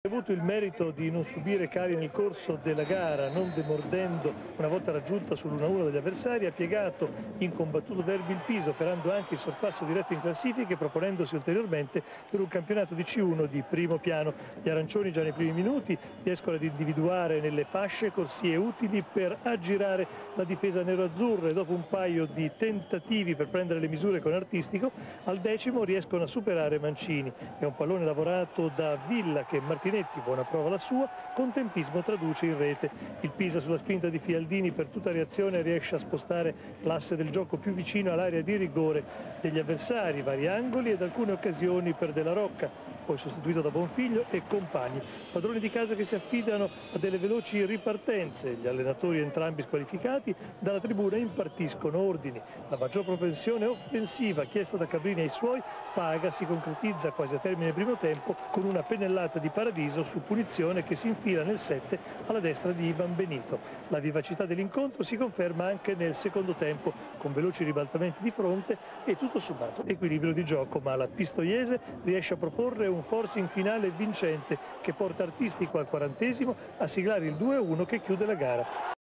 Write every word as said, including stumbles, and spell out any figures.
Ha avuto il merito di non subire cali nel corso della gara, non demordendo una volta raggiunta sull'uno a uno degli avversari, ha piegato in combattuto derby il Pisa, operando anche il sorpasso diretto in classifica e proponendosi ulteriormente per un campionato di C uno di primo piano. Gli arancioni già nei primi minuti riescono ad individuare nelle fasce corsie utili per aggirare la difesa nero-azzurra e dopo un paio di tentativi per prendere le misure con Artistico, al decimo riescono a superare Mancini. È un pallone lavorato da Villa che Martinelli, buona prova la sua, con tempismo traduce in rete. Il Pisa sulla spinta di Fialdini per tutta reazione riesce a spostare l'asse del gioco più vicino all'area di rigore degli avversari, vari angoli ed alcune occasioni per Della Rocca, poi sostituito da Bonfiglio e compagni. Padroni di casa che si affidano a delle veloci ripartenze, gli allenatori entrambi squalificati dalla tribuna impartiscono ordini. La maggior propensione offensiva chiesta da Cabrini ai suoi paga, si concretizza quasi a termine primo tempo con una pennellata di Paradiso su punizione che si infila nel sette alla destra di Ivan Benito. La vivacità dell'incontro si conferma anche nel secondo tempo con veloci ribaltamenti di fronte e tutto sommato equilibrio di gioco, ma la pistoiese riesce a proporre un forcing finale vincente che porta Artistico al quarantesimo a siglare il due a uno che chiude la gara.